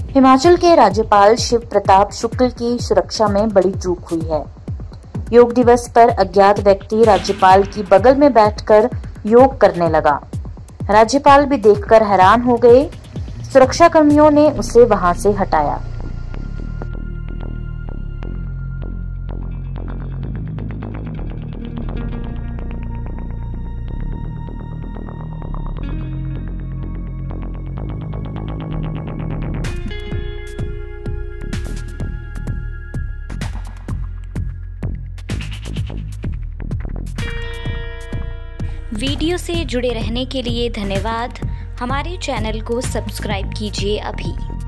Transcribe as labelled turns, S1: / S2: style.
S1: हिमाचल के राज्यपाल शिव प्रताप शुक्ल की सुरक्षा में बड़ी चूक हुई है। योग दिवस पर अज्ञात व्यक्ति राज्यपाल की बगल में बैठकर योग करने लगा। राज्यपाल भी देखकर हैरान हो गए। सुरक्षा कर्मियों ने उसे वहां से हटाया।
S2: वीडियो से जुड़े रहने के लिए धन्यवाद। हमारे चैनल को सब्सक्राइब कीजिए अभी।